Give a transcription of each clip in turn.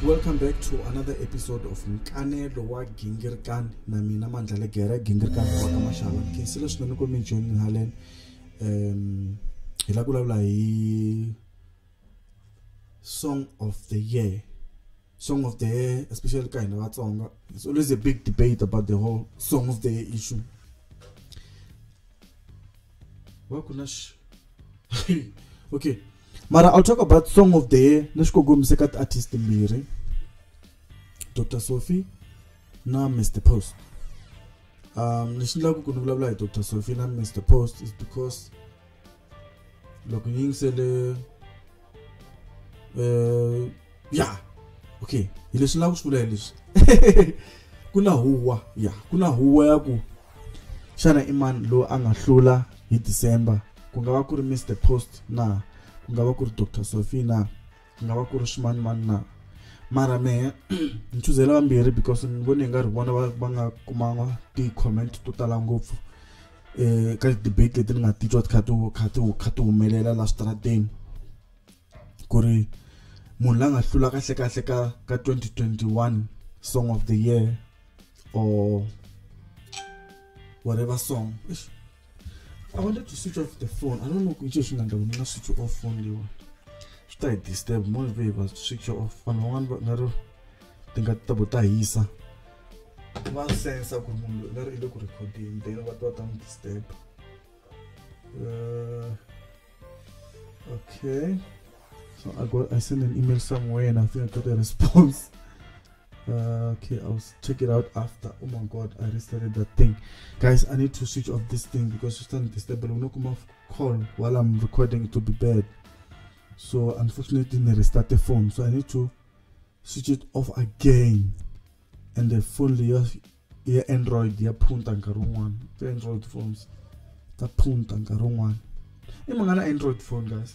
Welcome back to another episode of Nkanelo wa Gingirkan na mina Mandla Gera Gingirkan wa Kamashala. Kinsilo swinene ku mi join halen hi la vulavula hi song of the year. Song of the year, especially kind of Vatsonga. It's always a big debate about the whole song of the year issue. Okay. Mara, I'll talk about song of the year. Let's go second artist mbiri. Dr. Sophie na Mr. Post. Nishila ku kunuvulavula Dr. Sophie na Mr. Post is because loko yingisele yeah. Okay, leswi la ku swivula leswi. Kuna huwa ya ku xana imani lo anga hlula hi December. Ku nga va ku ri Mr. Post na ku nga va ku ri Dr. Sophie na ku nga va ku ri Shimani na mara me nchuzela vambirhi because ni vone nga ri vona va nga kumanga ti comment to tala ngopfu ka debate leti ni nga titwa khatu humelela la strateni ku ri munhu la nga hlula kahle ka 2021 song of the year or whatever song. I wanted to switch off the phone. I don't know which is going to switch off phone. Should I disturb more people to switch off? And one but never think at Tabutahisa. One sense of never look recording. They know what I'm disturb. Okay. So I sent an email somewhere and I think I got a response. Okay, I'll check it out after. Oh my god, I restarted that thing. Guys, I need to switch off this thing because it's starting to disturb. I'm not come off call while I'm recording to be bad. So unfortunately I restart the phone. So I need to switch it off again. And the phone here Android here punta nkarungwan. The Android phones. The punta nkarungwan. Imangana Android phone, guys.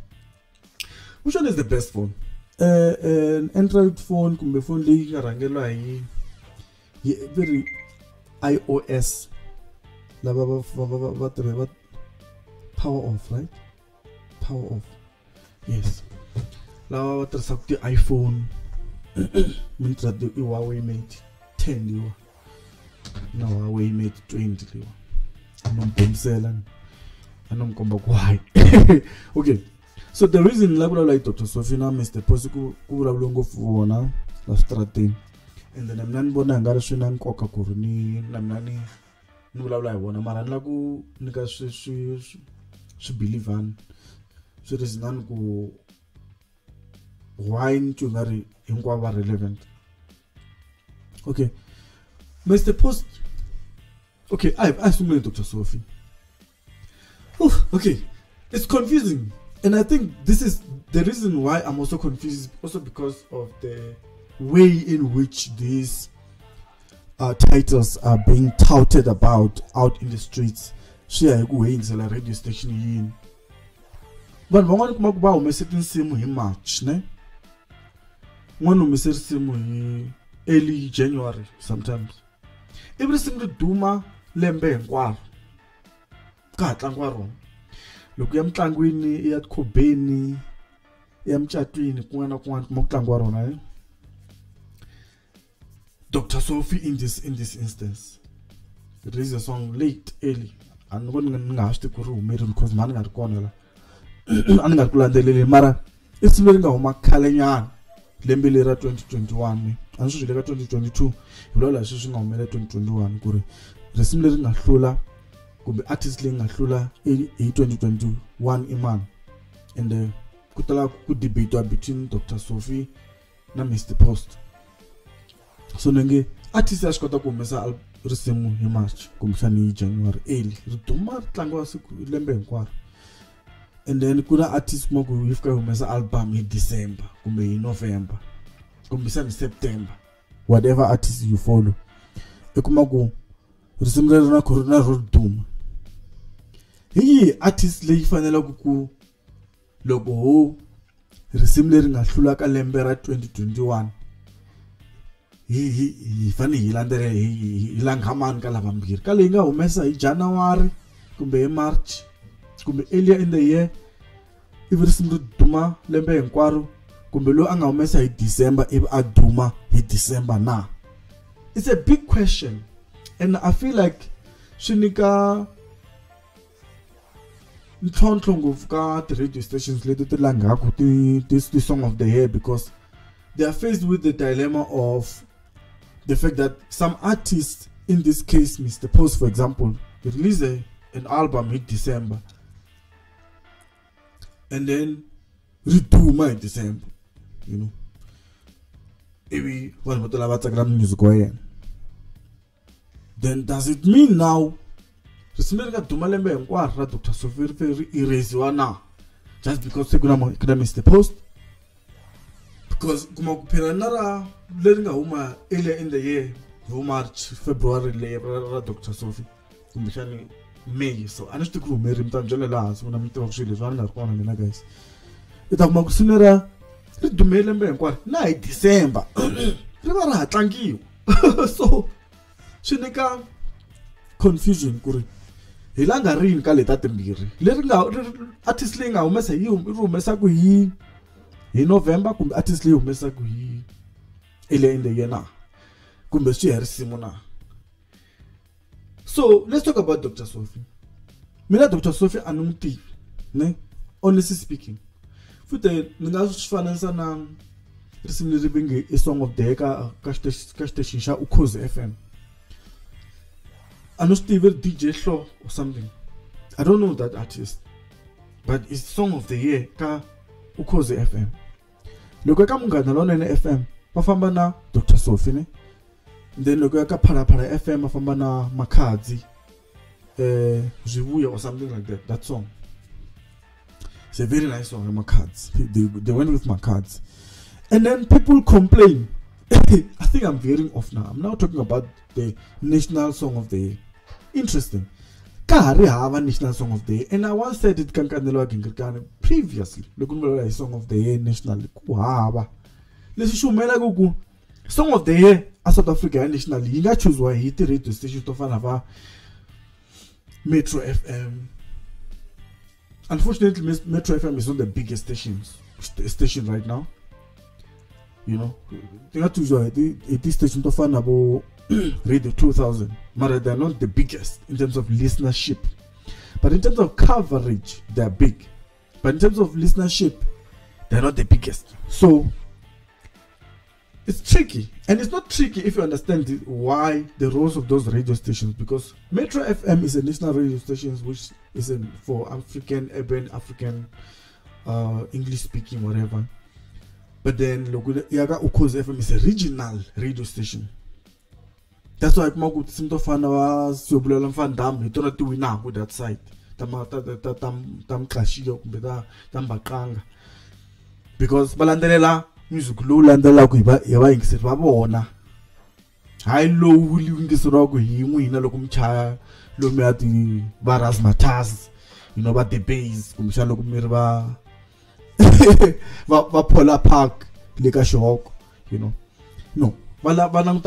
Which one is the best phone? An Android phone kumbe phone leyi nga rhangelwa hi very iOS lava va power off, right? Power off, yes. Lava va tirhisaka ti iPhone mi tirha ti Huawei Mate 10 liwa na Huawei Mate 20 liwa anombomisela anomkomba ku why. Okay. So the reason like Dr. Sophie na Mr. Post ku vulavula ngopfu vona la strateni and then mina ni vona nga ri swi na nkoka ku ri ni vulavula hi vona mara ni la ku nyika swi believe swi reason ku why ni twa nga ri hinkwavo va relevant. Okay, Mr. Post. Okay, I sungule Dr. Sophie. Okay, it's confusing. And I think this is the reason why I'm also confused, also because of the way in which these titles are being touted about out in the streets. Share going to the radio station in. But one come up about messaging simu in March, ne? One message simu in early January sometimes. Every single duma lembe ngwaro. Ka tlangwaro. Loko ya mtlangwini ya khobeni ya mchatwini kun'wana kuma ku tlangwa rona Dr. Sophie in this instance released a song late early and ngoni nga swi ku ri humeri because mani nga ri kona la ani nga ku landzeleli mara isimeli nga huma khale nyana lembe le ra 2021 ani swi ka 2022 hilola swi nga humela 2021 ku ri risimu leri nga hlula kumbe artist leyi nga hlula hi 2021 imani and ku tala ku debate between Dr. Sophie na Mr. Post. So nenge artist ya xikota ku humesa risimu hi March kumbe xani hi January early ri duma tlangiwa siku lembe hinkwaro and then ku na artist mo ku ifika humesa album hi December kumbe hi November kumbe xani September, whatever artist you follow ekuma ku risimu leri na corona ro duma hi artist leyi fanela ku loko ho risimu leri nga hlula ka lembe ra 2021 hi fane hi landele hi langhamani ka lavambirhi ka leyi nga humesa hi January kumbe hi March kumbe earlier in the year ivi risimu ri duma lembe hinkwaro kumbe lo anga humesa hi December ivi aduma hi December na? It's a big question, and I feel like swi nyika ntlhontlho ngopfu ka ti-radio stations leti ti langaku ti song of the year, because they are faced with the dilemma of the fact that some artists, in this case Mr. Post for example, release an album in December and then reduma in December, you know, maybe vanhu vo tala va tsakela music wa yena. Then does it mean now risimu ri nga duma lembe hinkwaro ra Dr. Sophie ri erasiwa na just because kuna Mr. Post? Because kuma ku phela na ra leri nga huma earlier in the year, March, February ra Dr. Sophie kumbexani May, so a ni swi tivi ku humeri mi ta byela laha hansi vona mi tiva swilo leswi a ni nga ri kona mina guys. I ta kuma ku sinera ri dume lembe hinkwaro na hi December ri va ra ha tlangiwa so swi nyika confusion ku ri hi langa rini ka leta timbirhi leri nga artist leyi nga humesa ri humesa ku hi November kumbe artist leyi humesa ku hi earlier in the year na kumbe swi herisimo na. So let's talk about Dr. Sophie. Mina Dr. Sophie a ni n'wi tivi, ne, honestly speaking. Futhi ni nga swi fananisa na risimu leri vinge i song of the year ka station xa Ukhozi FM. I know Steve DJ Show or something. I don't know that artist, but it's song of the year ka Ukhozi FM. Loko ka Munghana Lonene FM va famba na Dr. Sophie, ne. Then loko ka Phalaphala FM va famba na Makhadzi, Zvivuya or something like that. That song. It's a very nice song, Makhadzi. They went with Makhadzi. And then people complain. I think I'm veering off now. I'm now talking about the national song of the year. Interesting. Kahari hava national song of the year, and I once said it Kankanelo Ginkirkane previously. Look at song of the year national. Kuhava. Let's show me like song of the year as South Africa nationally. You got choose why he radio station to find about Metro FM. Unfortunately, Metro FM is not the biggest station right now. You know, they got to join this station to find about Radio 2000. But they're not the biggest in terms of listenership. But in terms of coverage, they're big. But in terms of listenership, they're not the biggest. So it's tricky. And it's not tricky if you understand why the roles of those radio stations. Because Metro FM is a national radio station which is for African, urban, African, English speaking, whatever. But then Yaga Ukhozi FM is a regional radio station. That's why I'm going to find out Sobulela Fandam, you don't do now with that side. Tam Klashiyo, Tam because Balandelela, music low landela kuiba, Yawa Inset Babona. I low will you in this rock, you win a locum cha, Lumiati, Baras Matas, you know about the base, Kumshalo Mirva. Polar Park, Lika Shok, you know. No. Buying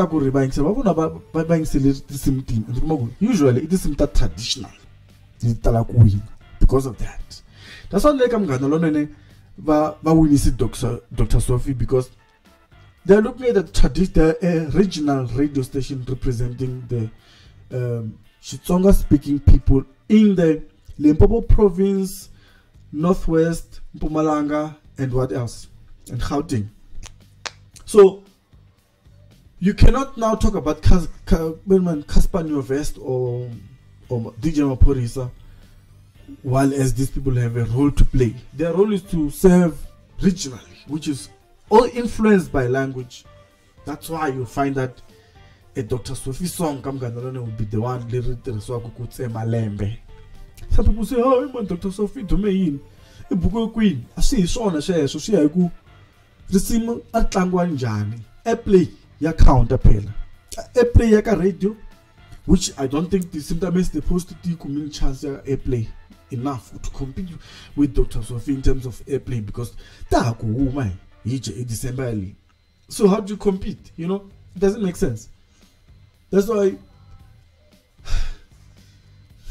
usually it isn't that traditional. Because of that. That's why I'm going to see Dr. Sophie, because they're looking at the regional radio station representing the Xitsonga speaking people in the Limpopo province, Northwest, Mpumalanga, and what else? And Gauteng. So you cannot now talk about Cassper Nyovest or DJ Maphorisa, while as these people have a role to play. Their role is to serve regionally, which is all influenced by language. That's why you find that a Dr. Sophie song will be the one lyric Malembe. Some people say, oh, man, Dr. Sophie to me in a book queen. I see Shona share, so she I go. The sim at Langwanjani. A play ya counterpel. A play yaka radio, which I don't think the symptoms the post to community chance airplay enough to compete with Dr. Sophie in terms of airplay, because that woman each December early. So how do you compete? You know, it doesn't make sense. That's why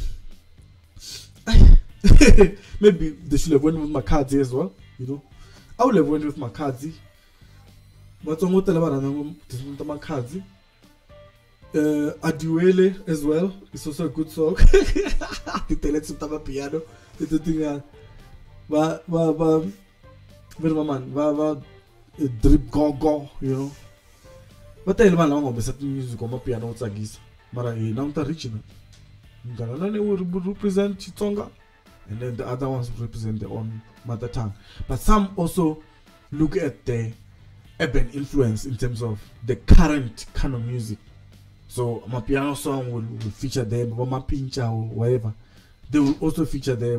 maybe they should have went with Makhadzi as well, you know. I would have went with Makadzi. But on what the Makadzi. Adiwele as well. It's also a good song. The let's have piano. The thing drip go, you know. But tell man long of music on my piano sagis. Mara now original. Ngalana will represent Chitonga, and then the other ones represent their own mother tongue. But some also look at the urban influence in terms of the current kind of music. So my piano song will feature there, but my pincha or whatever. They will also feature there.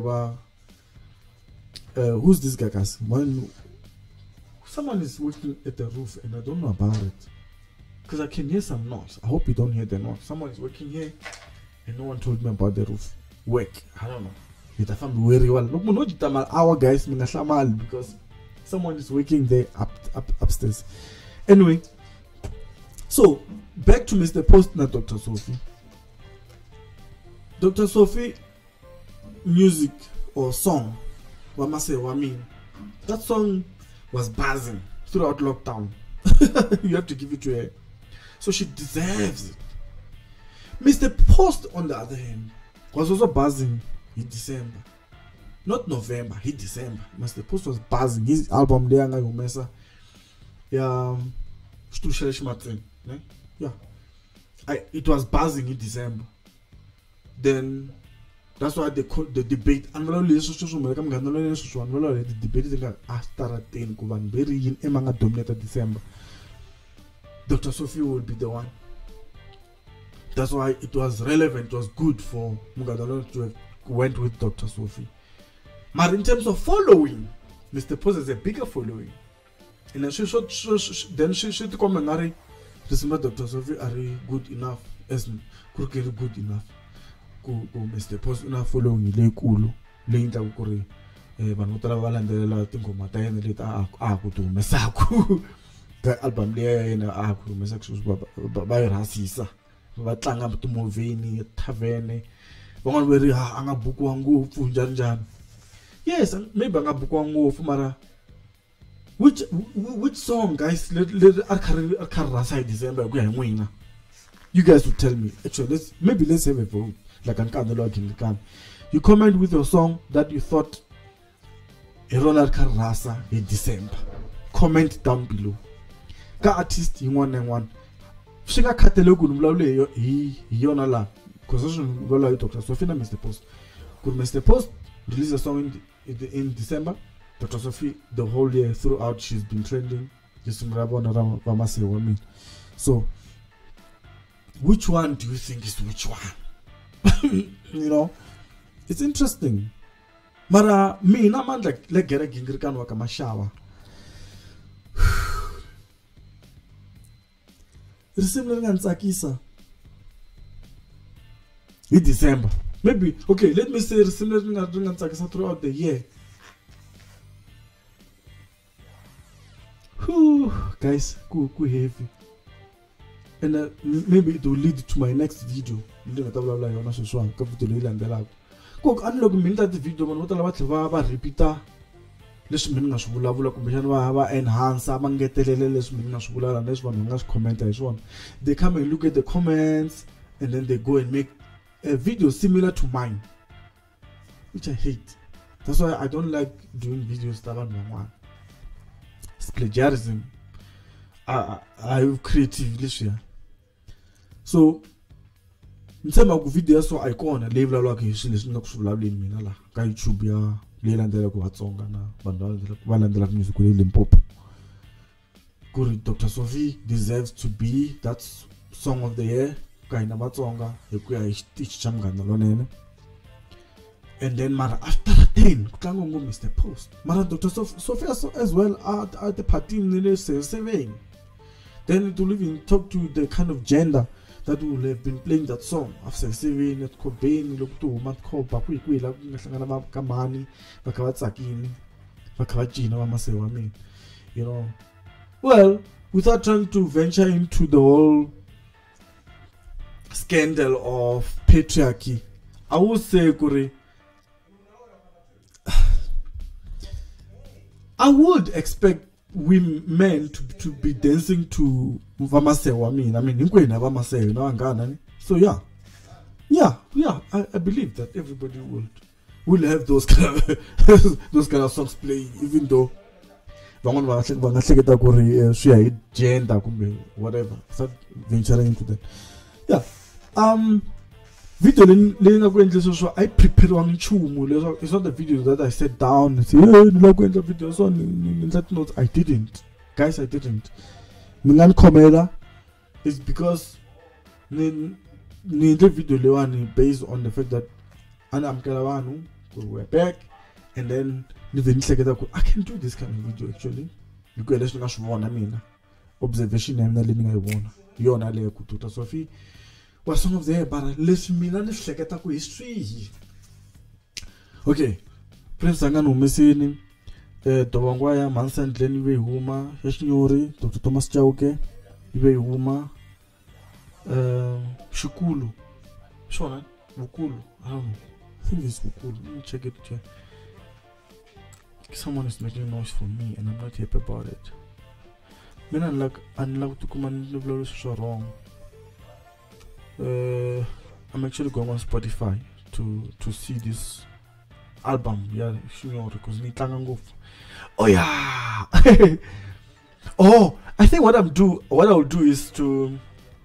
Who's this guy, guys? Someone is working at the roof and I don't know about it. Because I can hear some noise. I hope you don't hear the noise. Someone is working here and no one told me about the roof work. I don't know. It I found very well. Look, no, our guys, because someone is working there upstairs. Anyway, so back to Mr. Post, not Dr. Sophie. Dr. Sophie music or song, that song was buzzing throughout lockdown. You have to give it to her. So she deserves it. Mr. Post, on the other hand, was also buzzing in December. Not November, in December. Mr. Post was buzzing. His album there, yeah, it was buzzing in December. Then that's why they call the debate. And the debate after December. Dr. Sophie will be the one. That's why it was relevant, it was good for Mugadalo to have went with Dr. Sophie. But in terms of following, Mr. Post has a bigger following. And then she should come and marry. Dr. Sophie are good enough as good enough. Mr. Post enough following le kulu le inta ukuri vanhu tala valandzelela tingoma ta yena leti a ku tumesaku ka album leya yena a ku tumesaku va yi rasisa va tlanga timovheni tavene van'wana va ri a nga bukiwa ngopfu njhani. Yes, maybe a nga bukiwa ngopfu mara which song guys are karhi rasa hi December hi ku ya hi n'wina? You guys will tell me. Actually, let's have a vote. Like you comment with your song that you thought Ronald Karasa in December. Comment down below. Ka artist you one. Shinga catalogue umlawule yona la. Because Dr. Sophie na Mr. Post. Could Mr. Post release a song in December? Dr. Sophie the whole year throughout she's been trending. So which one do you think is which one? You know, it's interesting. Mara me na man like get a gingrikan waka mashawa. Similar than Sakisa. In December. Maybe okay, let me say similar than Sakisa throughout the year. Guys, cool heavy. And maybe it will lead to my next video. Cook unlock mean that the video man what repeater. Let's mean us enhance comment as one. They come and look at the comments and then they go and make a video similar to mine, which I hate. That's why I don't like doing videos that one. It's plagiarism. I creatively share. So nisema ku video so icon level la ke shi leswi nga ku vulavuleni mina la ka YouTube ya le landela ku Vatsonga na vanhu va landela music le Limpopo. Kuri Dr. Sophie deserves to be that song of the year ka hina Vatsonga hi ku ya hi xitichi xa Munghana Lonene. And then mara after 10 ku tlanga ngo Mr. Post mara Dr. Sophie as well at the party in the 7. Then it will even talk to the kind of gender that will have been playing that song after 7 at Kobeni lokto matkoba kwila ngahlangana ba kamani bakawatsakini bakawajina bamasewa mina, you know. Well, without trying to venture into the whole scandal of patriarchy, I would say kuri I would expect men to be dancing to Vamasewa. I mean, so yeah, I believe that everybody will have those kind of songs playing, even though gender whatever. Start venturing into that. Yeah. Video I prepare one chumu. It's not the video that I sat down and say, hey, video. I didn't. Guys, I didn't. Mingan Komela is because the video lewani based on the fact that I'm Kalavanu, we're back, and then I can do this kind of video actually. You go I mean observation I'm not living I want. You're not like Kututa Sophie. Was some of the but let's me not history. Okay. Prince Sangano Messini, Tawangwaya, Mansan Glenway Huma, Yashinyori, Dr. Thomas Chauke, Iwe Huma, Shukulu, Shona, Wukulu. I don't know. I think it's Wukulu. Let me check it. Someone is making noise for me and I'm not happy about it. Unlike to command the so wrong. I'm actually going on Spotify to see this album. Yeah, because oh yeah. Oh, I think what I'll do is to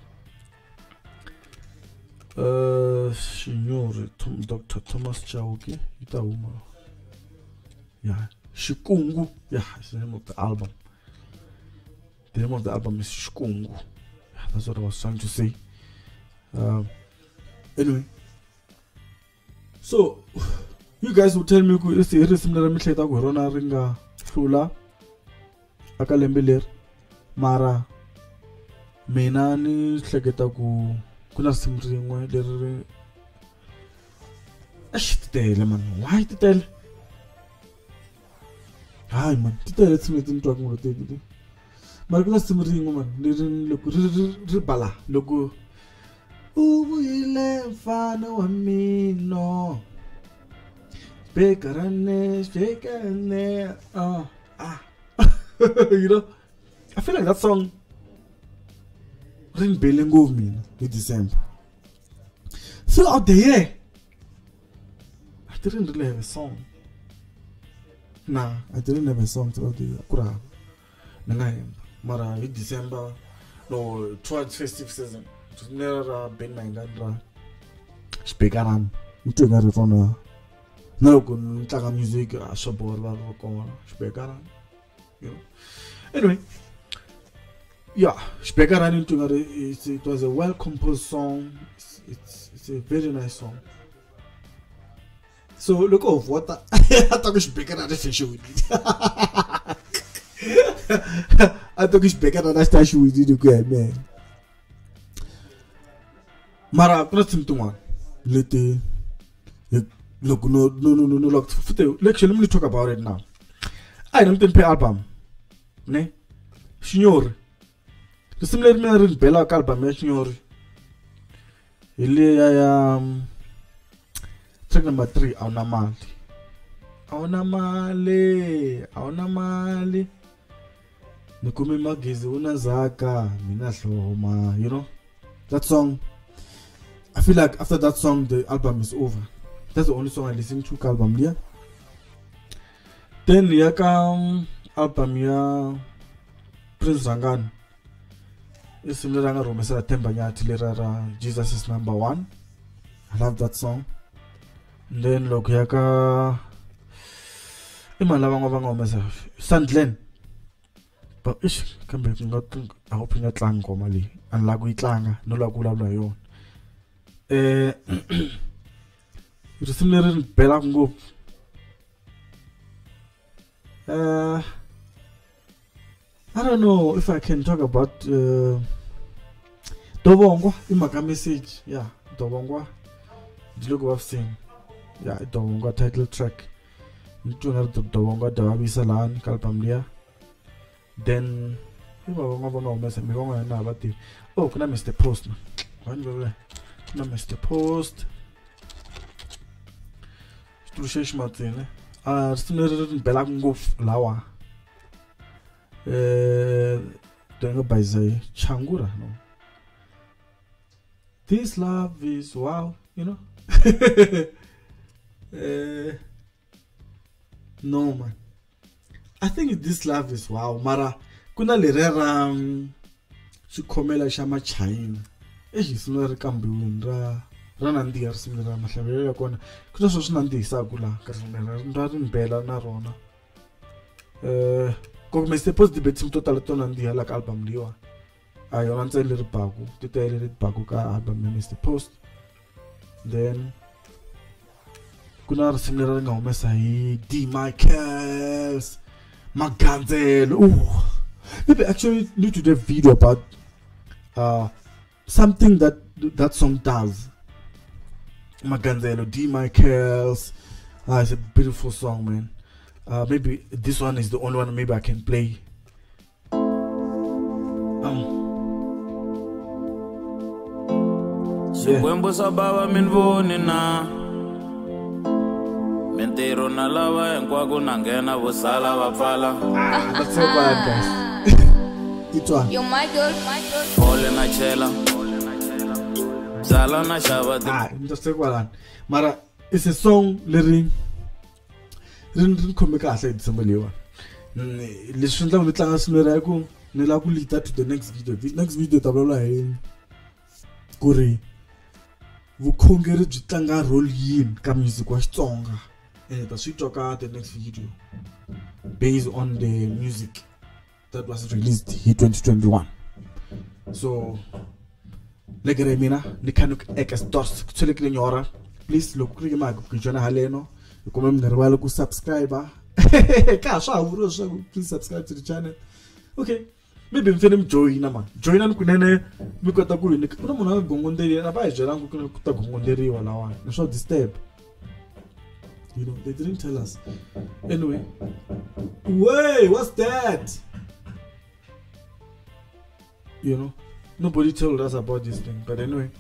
Dr. Thomas Chauke, Itauma. Yeah, Shikungu. Yeah, it's the name of the album. The name of the album is Shikungu. Yeah, that's what I was trying to say. Anyway, so you guys will tell me it's a similar mitleta go rona ringa hlula akalembeler mara mina ni hleketa ku kuna simringwe leri titele man why titele hi man titele tsimeti ntwa ku titele mara kuna simringwe man leri loko ri bala loko ubuyile mfana wamino bekarane you know, I feel like that song ring belling over me in December. Throughout the year, I didn't really have a song. Nah, I didn't have a song throughout the year. Kura, Mara in December, no, towards festive season. Never been my gandra. Speakaran. You took it from no good taka music, a support, Speakaran. You know. Anyway, yeah, Speakaran into it was a well composed song. It's a very nice song. So look of what I thought Speakaran is show with it. I thought Speakaran is show with it, man. Mara, nothing to one. Look, no. Look, let me talk about it now. I don't think album. Ne? Signor. The similar me Bella album, signor. Track number 3, Aunamali. Nikumi magizi unazaka, mina hloma, you know? That song. I feel like after that song, the album is over. That's the only song I listen to. Album here. Then come album ya Prince Rangan. It's similar to Romesa Tembanya Tilera. Jesus is number 1. I love that song. And then look yaka. Sandlen. But ish can be not. I hope you're not lang komali. And lagu itlanga. No lagu labla yon. It's similar in Belango. I don't know if I can talk about Dobongwa in my message. Yeah, Dobongwa. The look I've seen. Yeah, Dobongwa title track. Dobongwa Dawabi Salan, Kalpamlia. Then, oh, can I miss the post? I missed the post. Similar in Belango Lawa. Denga by Zay Changura, no. This love is wow, you know. No man. I think this love is wow. Mara kuna lerera shikomela shama China. Sino re kambiwini ra nandi ya simira mahlabelo ya kona. Kuna so sinandisa kula ka rinera ri mbela na rona. Ko me se post debate total to nandi ya la album liwa. Ayo nantse le ribaku, titele le ribaku ka album ya Mr. Post. Then kuna simira nga humesa hi D Michaels Maganzelo. Ooh. Maybe actually need to do a video about something that song does. Maganzelo, D Michaels. It's a beautiful song, man. Maybe this one is the only one maybe I can play. Sikwembo sababa minvoni na Mentiro na lava enkwako nangena vosala vapfala. That's so bad, guys. It's one. Yo, my girl. Ole na chela Zala na shava Just take one. Mara, it's a song lyric. Rin komika asa somebody one. Listen to the class lyric. Nela ku lead to the next video. The next video tablola he Kuri. Vukhongeri byi tlanga role yin ka music wa Xitsonga. And that's we talk about the next video based on the music that was released in 2021. So like mina ni kanuk ekastos kuthelekile nyora. Please look kuri magu kujona haleno. Ukome mngarwala ku subscribe. Ka swa uro swa please subscribe to the channel. Okay. Maybe mfene join man. Join an kunene mikota ku ni kuna mona gongonderi na ba ejela ku kuta gongonderi wala wa. No so disturb. You know, they didn't tell us. Anyway. Wait, what's that? You know, nobody told us about this thing. But anyway.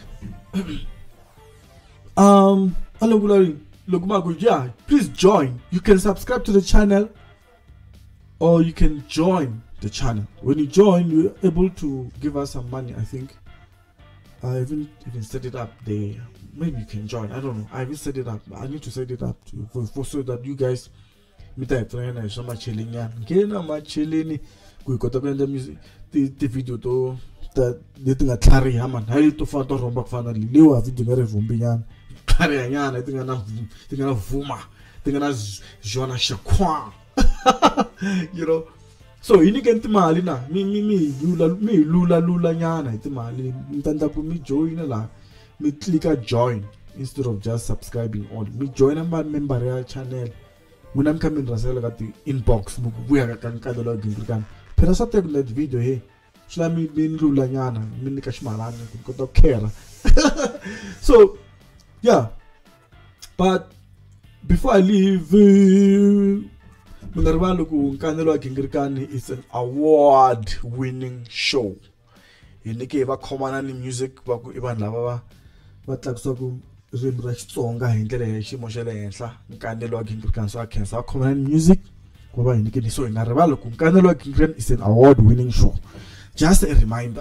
Yeah, please join. You can subscribe to the channel or you can join the channel. When you join, you're able to give us some money, I think. I even set it up there. Maybe you can join. I don't know. I will set it up. I need to set it up for so that you guys meet a friend and so much chilling. Get much chilling. We got the music, the video to that the thing at Clary Haman. How to find out from finally. Lewa video very from beyond. Clary Yan. I think I'm Vuma. Think I'm Joanna Shakwa. You know. So you can mali na me lula nyana iti mali ntanda ku me join la me click join instead of just subscribing on me join amba member ya channel muna mkami nrasela ka ti inbox mukubuya ka kankadolo gimbrikan pero sa tek na video he shla me lula nyana me nika shmalana ku to care. So yeah, but before I leave it's an award-winning show. Inike eva common ni music baku iban lava batlaksoku rimra Xitsonga hindlela ya ximo xa le henhla. Nkanelo wa Gingrikan so akhensa common music kuba inike ni so ingarivalo ku Nkanelo wa Gingrikan is an award-winning show. Just a reminder.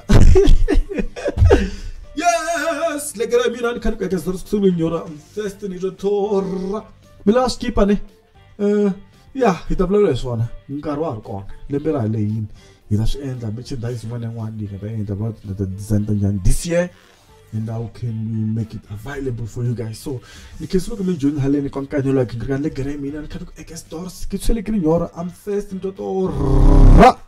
Yes, like I mean, I can't get us to your destiny to Torah. Milas keep on yeah, it a blurless one. Nkarwa gone. Lebera lein. It has end a merchandise one you can end about the design this year. And how can we make it available for you guys? So you can look at me join Helene Concanio like Grande Gremmin and Kadu Ekastors, Kitchelikin Yora, I'm first in Toto.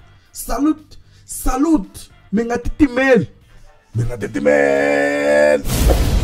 Salute! Mengatiti men!